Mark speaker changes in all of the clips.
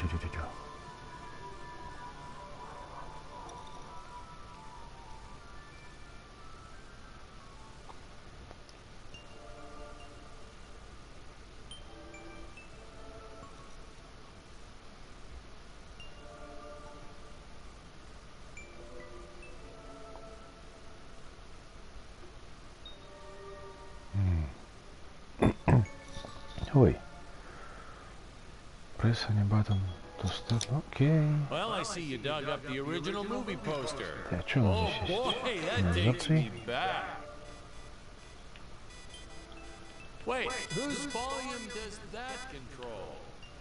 Speaker 1: Ой. Press any button to start. Okay.
Speaker 2: Well, I see you dug up the original movie poster.
Speaker 1: Так, что у нас
Speaker 2: Oh
Speaker 1: здесь
Speaker 2: boy,
Speaker 1: есть?
Speaker 2: that takes me
Speaker 1: Назад.
Speaker 2: back. Wait, whose volume does that control?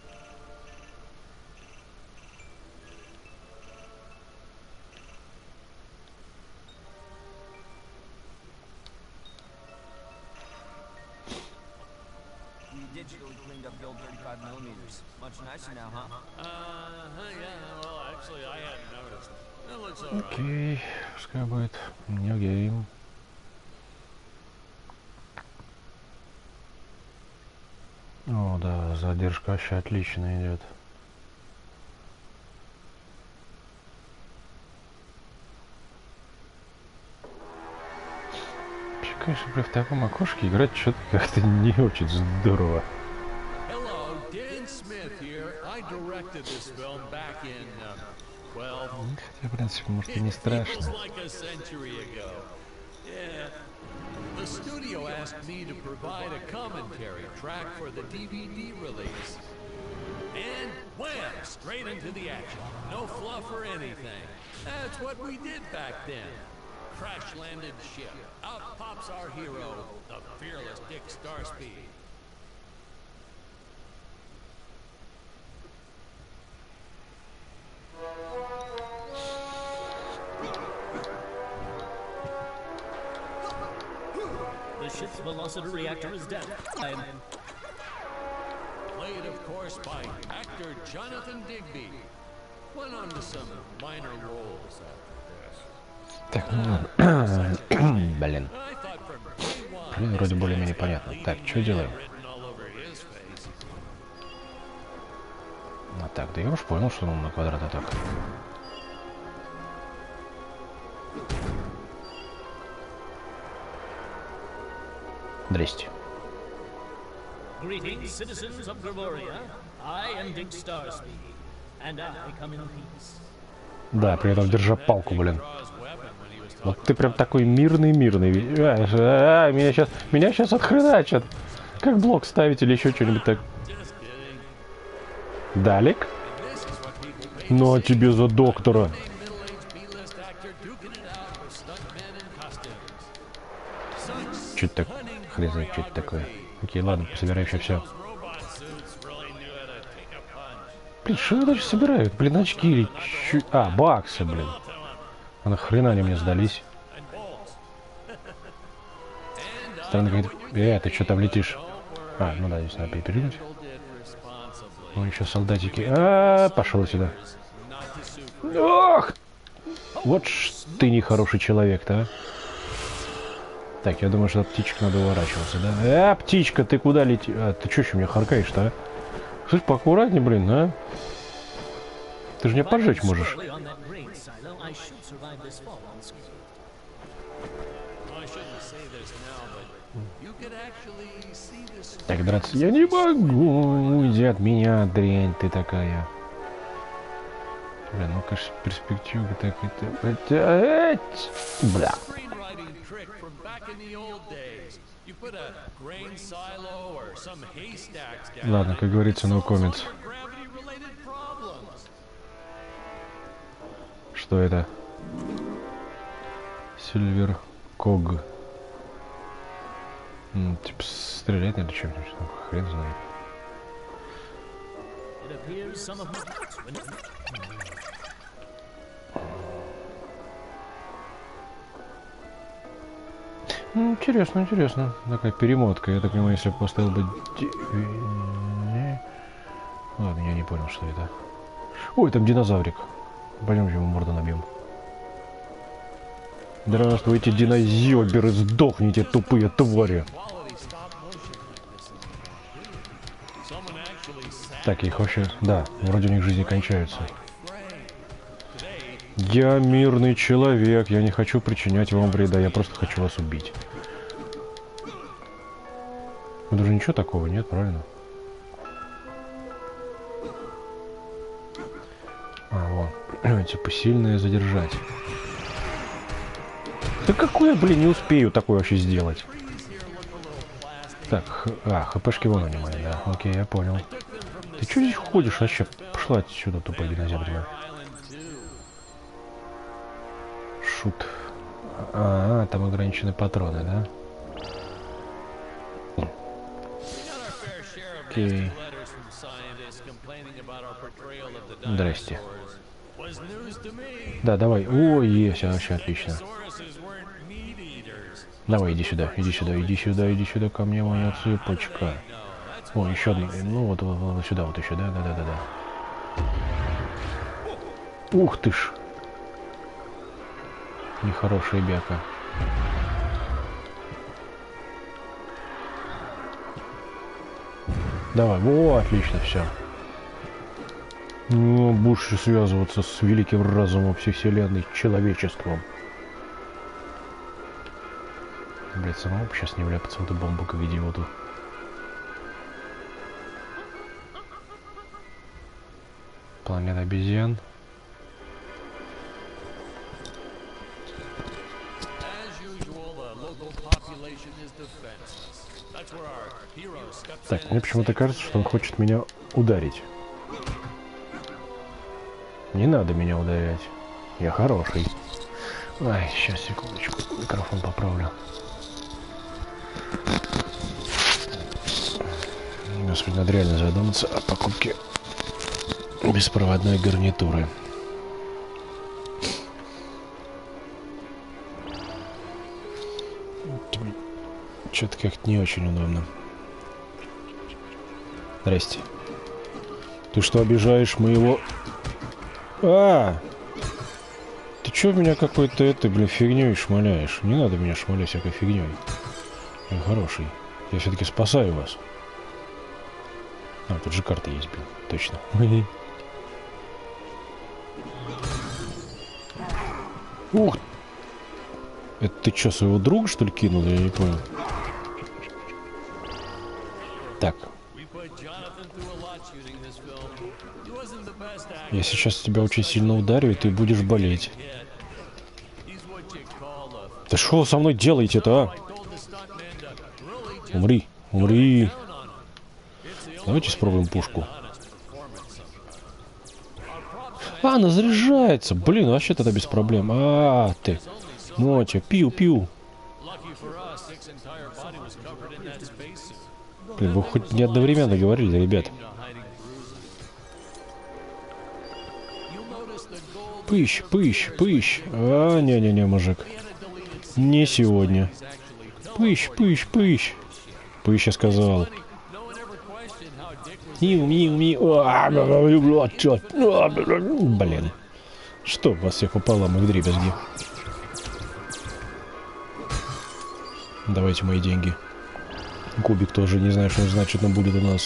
Speaker 3: Digitally cleaned up the old 35 millimeters. Much nicer now, huh?
Speaker 2: Yeah, well, actually, I hadn't noticed. It looks alright.
Speaker 1: Окей, пускай будет New Game. О, да, задержка вообще отлично идет. Вообще, конечно, в таком окошке играть что-то как-то не очень здорово.
Speaker 2: Hello, Dan Smith here. I directed this film back in, well,
Speaker 1: Хотя, в принципе, может и не
Speaker 2: it feels
Speaker 1: страшно.
Speaker 2: like a century ago. Yeah. The studio asked me to provide a commentary track for the DVD release. And wham! Straight into the action. No fluff or anything. That's what we did back then. Crash-landed ship. Out pops our hero, the fearless Dick Starspeed.
Speaker 4: The ship's velocity reactor is dead.
Speaker 2: Played, of course, by actor Jonathan Digby. Went on to some minor roles after
Speaker 1: Так, ну ладно. Блин.
Speaker 2: this. I thought from day one,
Speaker 1: Блин, вроде более-менее понятно. Так, что делаем?
Speaker 2: written all over his face.
Speaker 1: А так, да я уж понял, что нам на квадрат атак. Здрасте.
Speaker 4: Greetings, citizens of Gravoria. I am Dick Starspeed, and I come in peace.
Speaker 1: Да, при этом держа палку, блин. Вот ты прям такой мирный-мирный. Меня сейчас отхреначат. Как блок ставить или еще что-нибудь так. Далек? Ну а тебе за доктора. Что это так? Хрен знает, что это такое. Окей, ладно, собираю еще все. Блин, что они дальше собирают? Блин, очки или чё? А, баксы, блин. А нахрена они мне сдались? Странно, как... ты что там летишь? А, ну да, здесь надо перепрыгнуть. Ну, еще солдатики. Пошел сюда. Ох! Вот ж ты нехороший человек-то, а. Так, я думаю, что от птичек надо уворачиваться, да? Птичка, ты куда летишь? Ты что еще меня харкаешь-то, а? Слышь, поаккуратнее, блин, а? Ты же меня поджечь можешь. Так, драться я не могу. Уйди от меня, дрянь ты такая. Бля, ну, конечно, перспектива так это... Бля. Ладно, как говорится, no comments. Что это? Сильвер Ког. Типа стрелять или что-нибудь, хрен знает. Интересно, интересно. Такая перемотка. Я так понимаю, если бы поставил бы... Ладно, я не понял, что это. Ой, там динозаврик. Пойдем ему морду набьем. Здравствуйте, динозёберы, сдохните, тупые твари. Так, их вообще... Да, вроде у них жизни кончаются. Я мирный человек, я не хочу причинять вам вреда, я просто хочу вас убить. Ну, даже ничего такого нет, правильно? А, вон. Типа сильное задержать. Да какой я, блин, не успею такое вообще сделать? Так, хпшки вон они мои, да. Окей, я понял. Ты что здесь ходишь вообще? Пошла отсюда, тупая динозаврина. Шут. Там ограничены патроны, да? Окей. Здрасте. Да, давай. О, есть, вообще отлично. Давай, иди сюда, иди сюда, иди сюда, иди сюда ко мне, моя цыпочка. О, еще одна. Ну вот сюда вот еще, да. Ух ты ж. Нехорошая бяка. Давай, во, отлично, все. Ну, будешь связываться с великим разумом всей вселенной, человечеством. Блять, самому сейчас не вляпаться в эту бомбу, как идиоту. Планета обезьян. Так, мне почему-то кажется, что он хочет меня ударить. Не надо меня ударять. Я хороший. Ай, сейчас, секундочку. Микрофон поправлю. Господи, надо реально задуматься о покупке беспроводной гарнитуры. Что-то как-то не очень удобно. Здрасте. Ты что, обижаешь моего... Ты чё меня какой-то этой, блин, фигнёй шмаляешь? Не надо меня шмалять всякой фигнёй. Я хороший. Я все-таки спасаю вас. Тут же карта есть, блин. Точно. Ух! Это ты что, своего друга, что ли, кинул? Я не понял. Так. Я сейчас тебя очень сильно ударю, и ты будешь болеть. Да что вы со мной делаете-то, а? Умри, умри. Давайте спробуем пушку. Она заряжается. Блин, вообще тогда без проблем. Ты. Мотя, пиу-пиу. Блин, вы хоть не одновременно говорили, ребят. Пыщ, пыщ, пыщ. Не-не-не, мужик. Не сегодня. Пыщ, пыщ, пыщ. Пыщ, я сказал. Блин. Что вас всех пополам и вдребезги. Давайте мои деньги. Кубик тоже, не знаю, что значит, но будет у нас.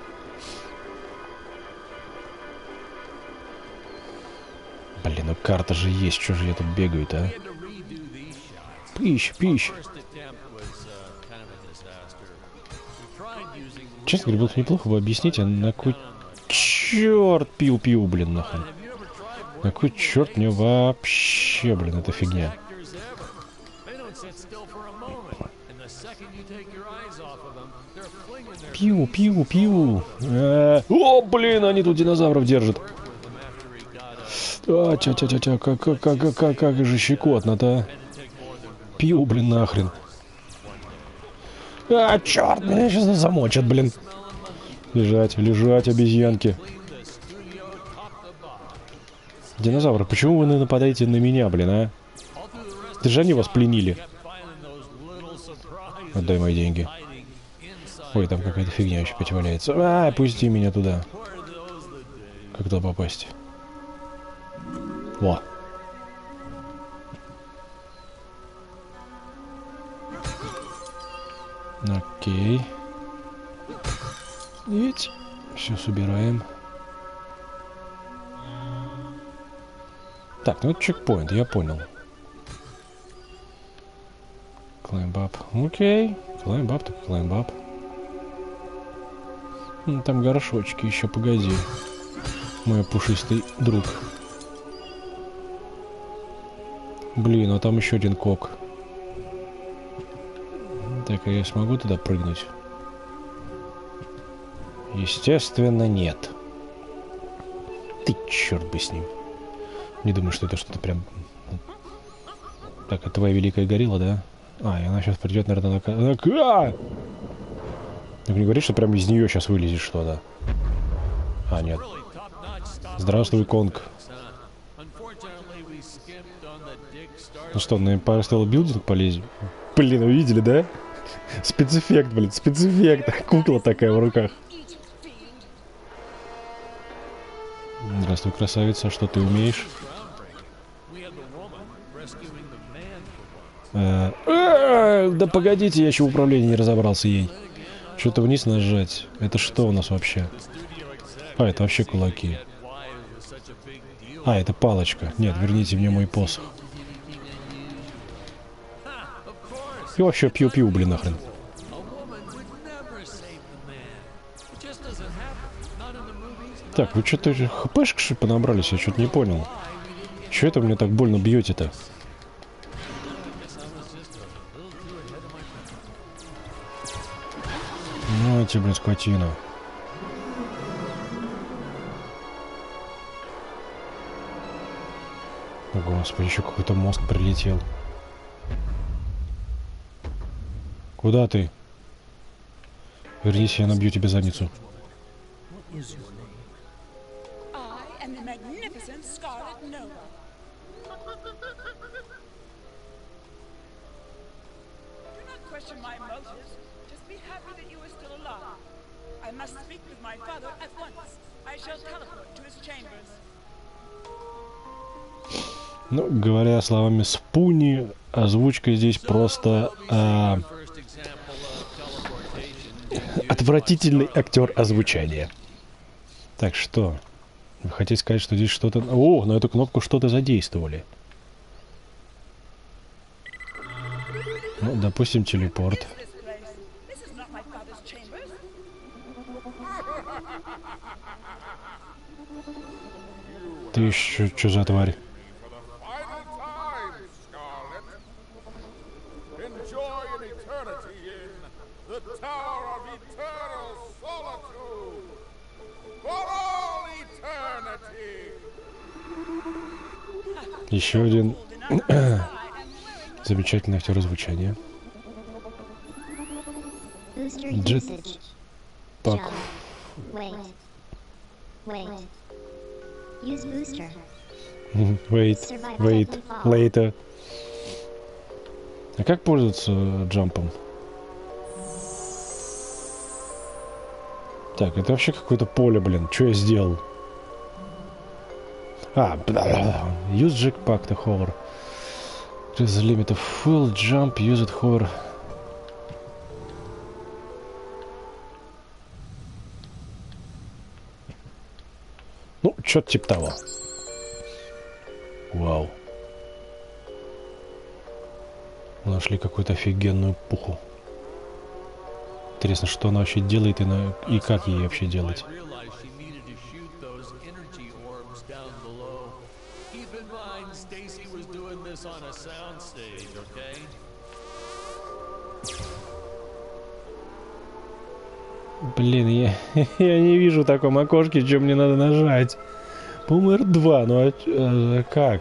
Speaker 1: Блин, ну карта же есть, что же я тут бегаю, а? Пищ, пищ. Честно говоря, было бы неплохо бы объяснить, а на кой черт пиу-пиу, блин, нахрен. На кой черт мне вообще, блин, эта фигня. Пиу-пиу-пиу. О, блин, они тут динозавров держат. Тя-тя-тя-тя, как же щекотно-то. Пиу, блин, нахрен. Черт, меня сейчас замочат, блин. Лежать, лежать, обезьянки. Динозавры, почему вы нападаете на меня, блин, а? Это же они вас пленили. Отдай мои деньги. Ой, там какая-то фигня еще опять валяется. Пусти меня туда. Как туда попасть? Во. Окей. Ведь. Все собираем. Так, ну это чекпоинт, я понял. Climb up. Окей. Climb up, так climb up. Там горшочки еще, погоди. Мой пушистый друг. Блин, а там еще один кок. Так, а я смогу туда прыгнуть? Естественно, нет. Ты черт бы с ним. Не думаю, что это что-то прям... Так, это твоя великая горилла, да? А, и она сейчас придет, наверное, на... Так не говори, что прям из нее сейчас вылезет что-то. А, нет. Здравствуй, Конг. Ну что, на Empire State Building полезем? Блин, вы видели, да? Спецэффект, блин, спецэффект. Кукла такая в руках. Здравствуй, красавица, что ты умеешь? Да погодите, я еще в управлении не разобрался ей. Что-то вниз нажать. Это что у нас вообще? А, это вообще кулаки. А, это палочка. Нет, верните мне мой посох. И вообще пью-пью, блин, нахрен. Так, вы что-то хпшек что понабрались? Я что-то не понял. Че это мне так больно бьете-то? Ну, эти, блин, скотина. О, господи, еще какой-то мозг прилетел. Куда ты? Вернись, я набью тебе задницу. Ну, говоря словами Спуни, озвучка здесь просто отвратительный актер озвучания. Так что, вы хотите сказать, что здесь что-то... О, на эту кнопку что-то задействовали. Ну, допустим, телепорт. Ты еще что за тварь? Еще один замечательный актер озвучания. Джет Пак. Wait, later. А как пользоваться джампом? Так, это вообще какое-то поле, блин. Что я сделал? А, use jetpack to hover. Just the limit of full jump, use it hover. Ну, что-то типа того. Вау. Нашли какую-то офигенную пуху. Интересно, что она вообще делает и как ей вообще делать. Блин, я не вижу в таком окошке, что мне надо нажать. По-моему, R2, ну а как?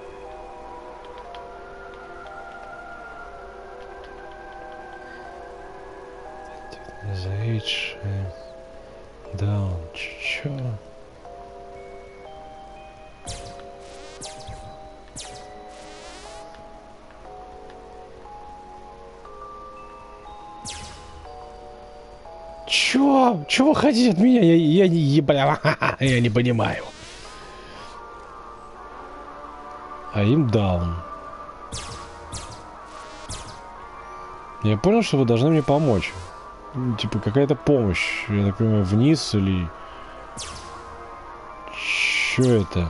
Speaker 1: The H down. Чё? Чего хотите от меня? Я не понимаю. I'm down. Я понял, что вы должны мне помочь. Типа какая-то помощь. Я так понимаю, вниз или Чё это?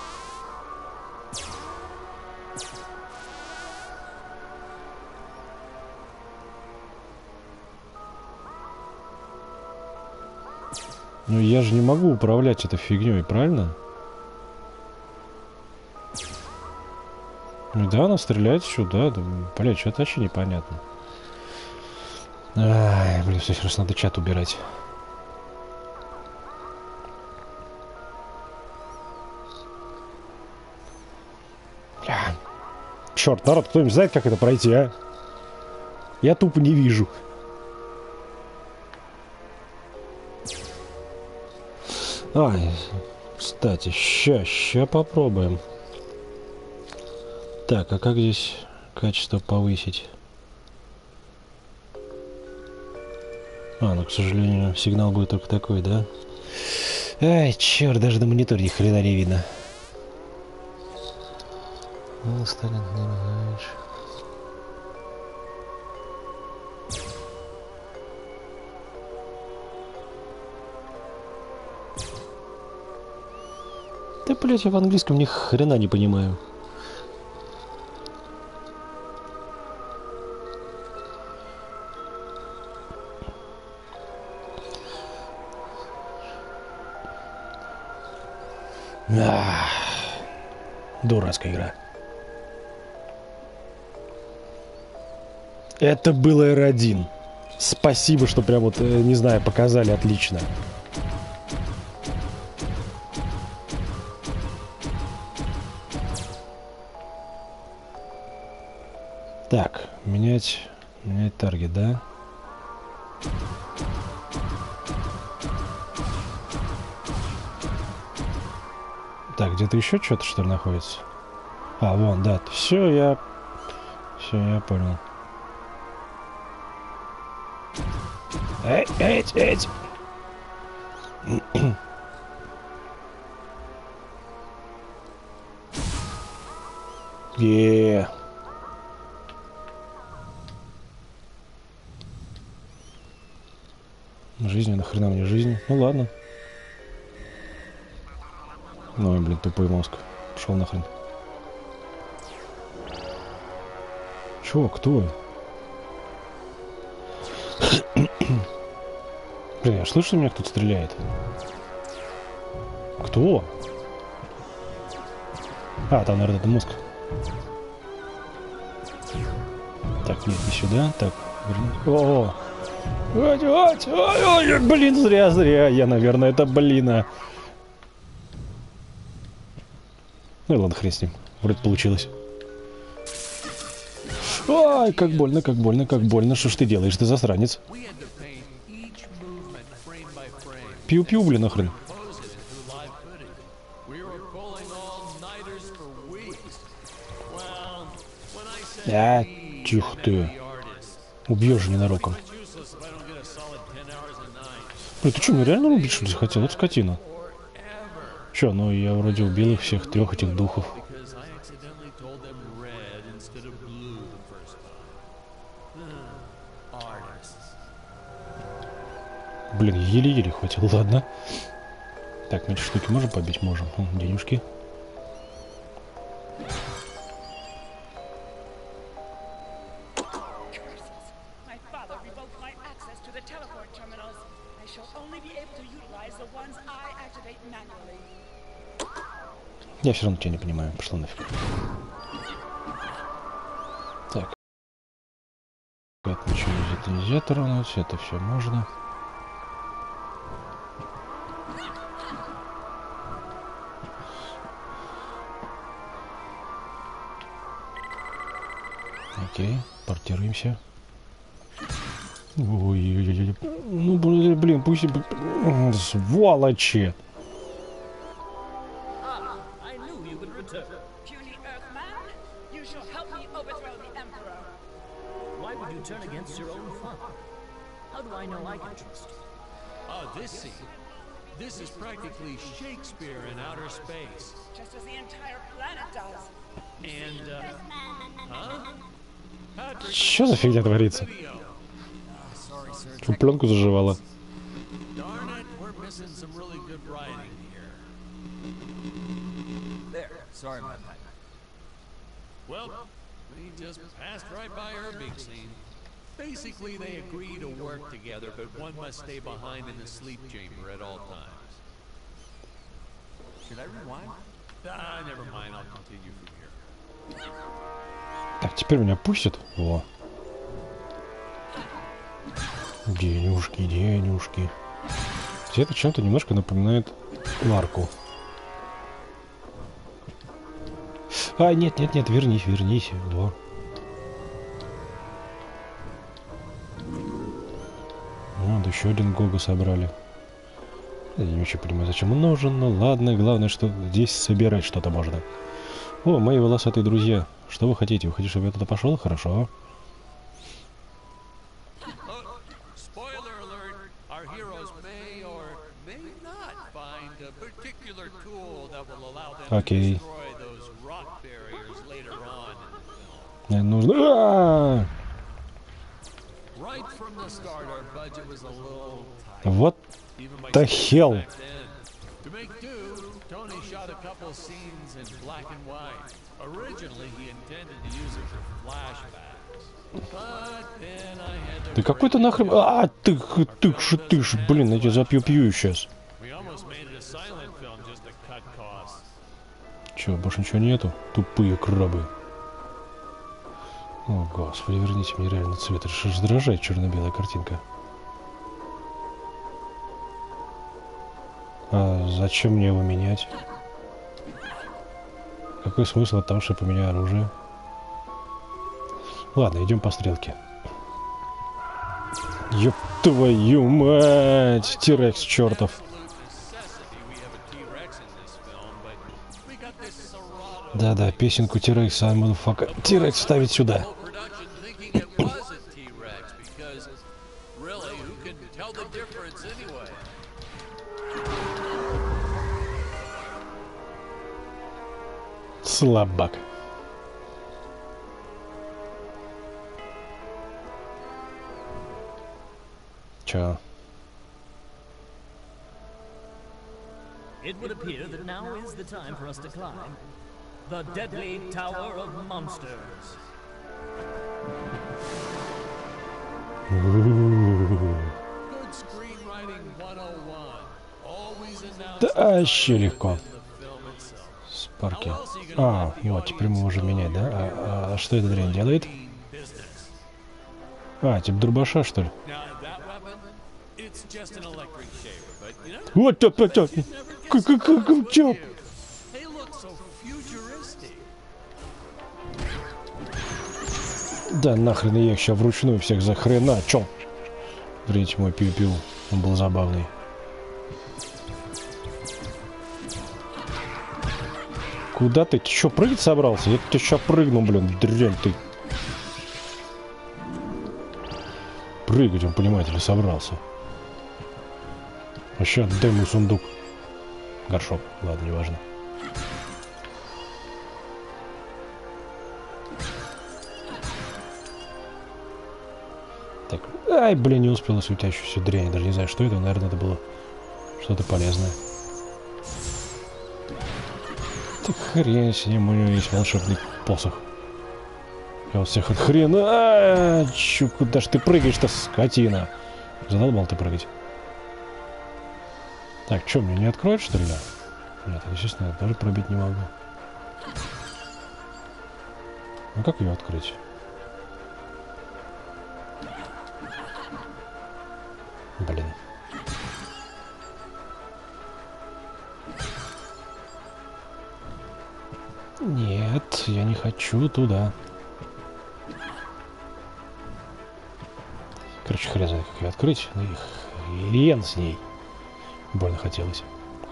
Speaker 1: Ну я же не могу управлять этой фигней, правильно? Ну да, она стреляет сюда. Да, блядь, что-то вообще непонятно. Ай, блин, все раз надо чат убирать. Черт, народ, кто-нибудь знает, как это пройти, а? Я тупо не вижу. Ай, кстати, ща попробуем. Так, а как здесь качество повысить? А, ну, к сожалению, сигнал будет только такой, да? Ай, черт, даже на мониторе ни хрена не видно. Ну, станет, не знаешь. Да, блядь, я в английском ни хрена не понимаю. Дурацкая игра. Это был R1. Спасибо, что прям вот, не знаю, показали отлично. Так, менять таргет, да? Так, где-то еще что-то, что ли, находится? А, вон, да. Все, я понял. Эть! Жизнь, нахрена мне жизнь? Ну ладно. Ой, блин, тупой мозг. Пошел нахрен. Чё, кто? Блин, я слышу, меня кто-то стреляет. Кто? А, там, наверное, это мозг. Так, нет, не сюда. Так, о! Ой, блин, зря. Я, наверное, это блина. Ну и ладно, хрен с ним. Вроде получилось. Ой, как больно. Что ж ты делаешь, ты засранец? Пью-пью, блин, нахрен. А, тихо ты. Убьешь же ненароком. Блин, ты что, меня реально убить, что ли, захотел? Вот скотина. Че, ну я вроде убил их всех трех этих духов. Блин, еле-еле хватило, ладно. Так, мы эти штуки можем побить? Можем. Денежки. Я все равно тебя не понимаю. Пошла нафиг. Так. Ничего нельзя тронуть. Это все можно. Окей, портируемся. Ой-ой-ой. Ну, блин, пусть... Сволочи!
Speaker 2: This is practically Shakespeare in outer space.
Speaker 5: Just as the entire planet does.
Speaker 2: And, huh?
Speaker 1: Что за фигня творится? Что, пленку заживала?
Speaker 2: Darn it, we're missing some really good writing here.
Speaker 3: Sorry about that.
Speaker 2: Well, we just passed right by Irving scene. Basically, they agree to work together, but one must stay behind in the sleep chamber at all times.
Speaker 3: Should I rewind?
Speaker 2: Never mind. I'll continue from here.
Speaker 1: Так, теперь меня пустят. Во. Денюжки, денюжки. Это чем-то немножко напоминает Ларку. А, нет, нет, нет, вернись, вернись. Во. Вот, еще один Гога собрали. Я не очень понимаю, зачем он нужен, но ладно, главное, что здесь собирать что-то можно. О, мои волосатые друзья. Что вы хотите? Вы хотите, чтобы я туда пошел? Хорошо.
Speaker 2: Spoiler alert, our heroes may or may not find a particular tool that will allow them to
Speaker 1: Окей.
Speaker 2: destroy those rock barriers later on.
Speaker 1: Мне нужно... А-а-а!
Speaker 2: Right from the start, our budget was a little tight.
Speaker 1: Вот
Speaker 2: Even my
Speaker 1: the hell.
Speaker 2: back then. To make do, Tony shot a couple scenes in black and white. Originally, he intended to use it for flashbacks. But then I had to...
Speaker 1: Ты какой ты нахрен... А, ты ж, блин, я тебя запью-пью сейчас.
Speaker 2: We almost made it a silent film just to cut costs.
Speaker 1: Чё, больше ничего нету? Тупые крабы. О, господи, верните мне реально цвет. Это же раздражает черно-белая картинка. А зачем мне его менять? Какой смысл от того, что я поменяю оружие? Ладно, идем по стрелке. Ёб твою мать! Тирекс чертов. Да-да, песенку Тирекса, мазафака. Тирекс ставить сюда. Слабак. Чё?
Speaker 4: It would appear that now is the time for us to climb the deadly Tower of Monsters.
Speaker 1: Да вообще легко. Спарки. А, вот, теперь мы можем менять, да? А что эта дрянь делает? А, типа дробаша, что ли? Вот это, чё? Да нахрен я их сейчас вручную всех захреначил. Врите мой пиу-пиу, он был забавный. Куда ты? Ты чё, прыгать собрался? Я тебя сейчас прыгну, блин, дрянь ты. Прыгать, он, понимаете ли, собрался. А сейчас отдай мой сундук. Горшок, ладно, неважно. Так, ай, блин, не успела светящуюся дрянь. Даже не знаю, что это. Наверное, это было что-то полезное. Так хрен с ним, у него есть волшебный посох. Я вот всех хрен... Чё, куда ж ты прыгаешь-то, скотина? Задолбал ты прыгать. Так, что, мне не откроют, что ли? Нет, естественно, я тоже пробить не могу. Ну как ее открыть? Блин. Нет, я не хочу туда. Короче, хрен знает, как ее открыть. Ну и хрен с ней. Больно хотелось.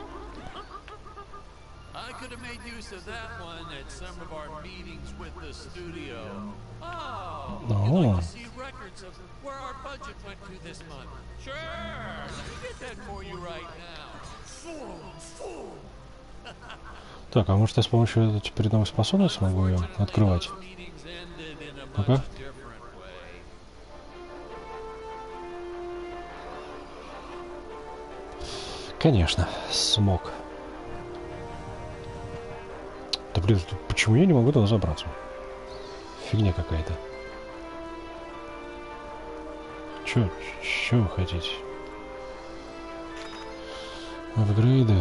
Speaker 1: Так, а может я с помощью этой теперь новой способности смогу ее открывать? Ну-ка. Конечно, смог. Да блин. Блин, почему я не могу туда забраться? Фигня какая-то. Чё вы хотите? Апгрейды.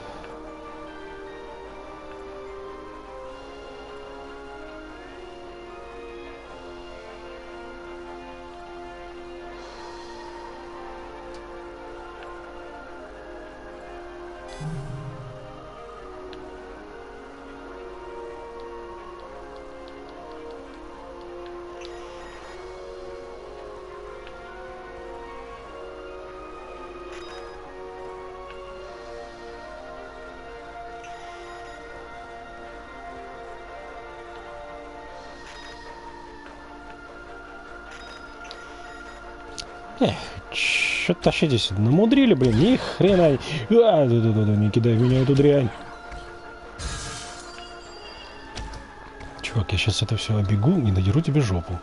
Speaker 1: Чё-то тащитесь, намудрили, блин, ни хрена. Не кидай в меня эту дрянь. Чувак, я сейчас это все обегу и надеру тебе жопу.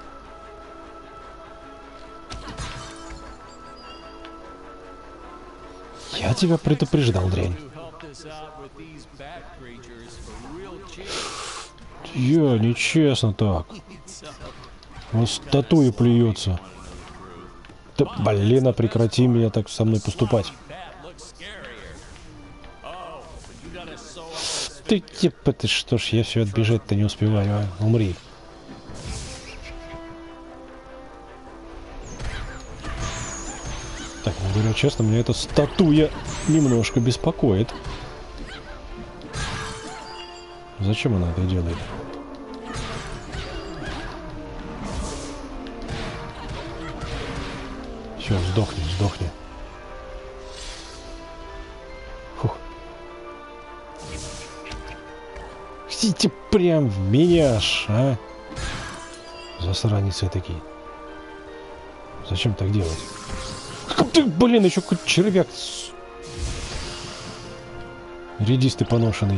Speaker 1: Я тебя предупреждал, дрянь. Я нечестно так. Он статуи плюется. Да, блин, прекрати меня так со мной поступать. Ты типа, ты что ж, я все отбежать-то не успеваю, а? Умри. Так, ну, говоря честно, меня эта статуя немножко беспокоит. Зачем она это делает? Все, сдохни, сдохни. Фух. Хотите прям в меня ж, а? Засранец такие. Зачем так делать? Ты, блин, еще какой-то червяк. Редистый поношенный.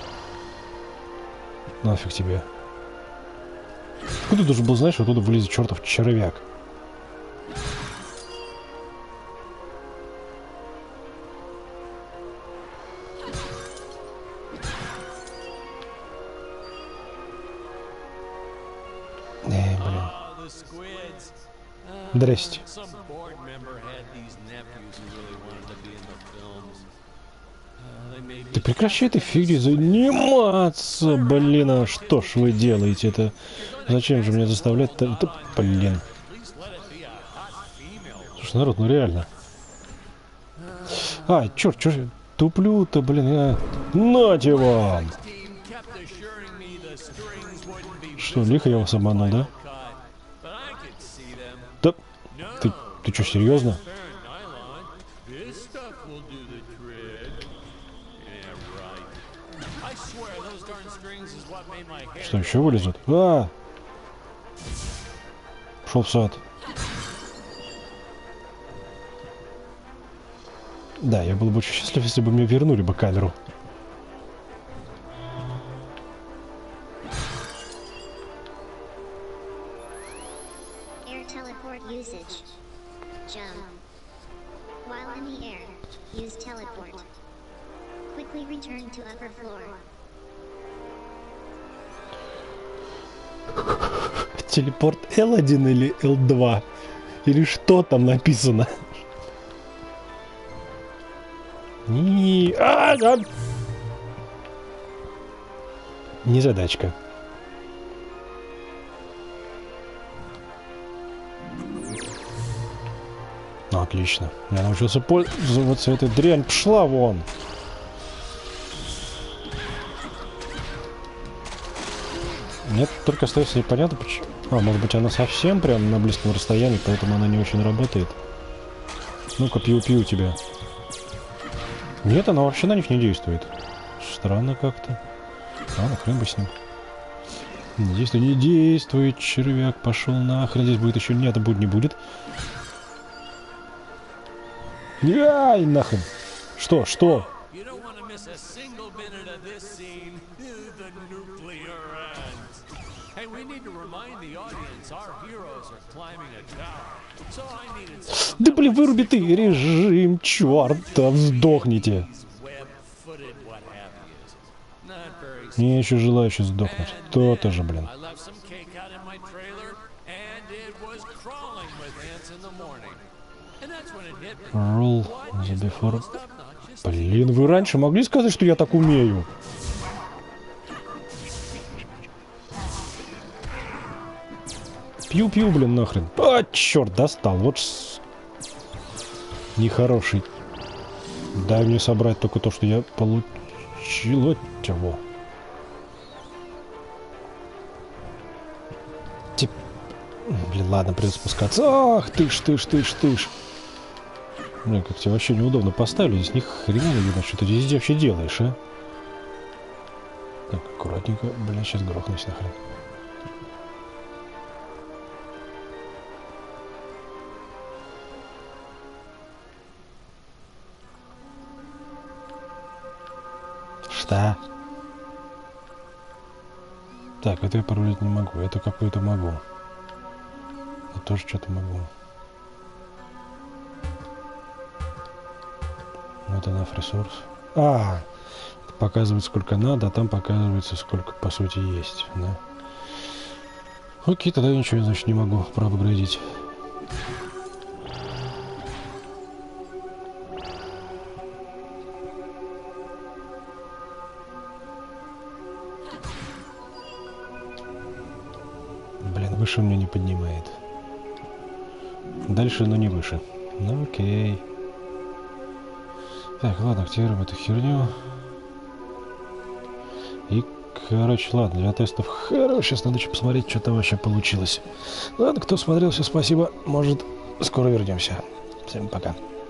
Speaker 1: Нафиг тебе. Откуда должен был знать, что оттуда вылезет чертов червяк? Здрасте. Ты прекращай этой фигней заниматься, блин, а что ж вы делаете это? Зачем же меня заставлять-то? Да, блин. Слушай, народ, ну реально. А, черт, туплю-то, блин, я... Нате вам! Что, лихо я вас обманул, да? Да, ты что, серьезно? Что, еще вылезут? А! Пошел в сад. Да, я был бы очень счастлив, если бы мне вернули бы камеру. Телепорт L1 или L2? Или что там написано? Незадачка. Ну, отлично. Я научился пользоваться этой дрянь. Пшла вон. Нет, только остается непонятно, почему. А, может быть, она совсем прям на близком расстоянии, поэтому она не очень работает. Ну-ка, пью-пью тебя. Нет, она вообще на них не действует. Странно как-то. А, ну хрен бы с ним. Не действует, не действует, червяк, пошел нахрен. Здесь будет еще нет, будет, не будет. Ай, нахрен. Что? Да блин, выруби ты режим, черта, сдохните. Мне еще желающий сдохнуть. То-то же, блин.
Speaker 2: I left some cake out in my trailer, and it was crawling with ants in the morning. And that's when it hit me.
Speaker 1: Roll the before. Блин, вы раньше могли сказать, что я так умею? Пью-пью, блин, нахрен. А, черт, достал. Вот нехороший. Дай мне собрать только то, что я получил от него. Блин, ладно, придется спускаться. Ах, тыш. Блин, как тебе вообще неудобно поставили. Здесь ни хрена не видно, что ты здесь вообще делаешь, а? Так, аккуратненько. Блин, сейчас грохнусь нахрен. Что? Так, это я порулить не могу. Это какую-то могу. Я тоже что-то могу. Вот она, ресурс. Это показывает, сколько надо, а там показывается, сколько, по сути, есть. Да? Окей, тогда я ничего, значит, не могу проапгрейдить. Блин, выше меня не поднимает. Дальше, но не выше. Ну окей. Так, ладно, активируем эту херню. И, короче, ладно, для тестов сейчас надо еще посмотреть, что там вообще получилось. Ладно, кто смотрел, все спасибо. Может, скоро вернемся. Всем пока.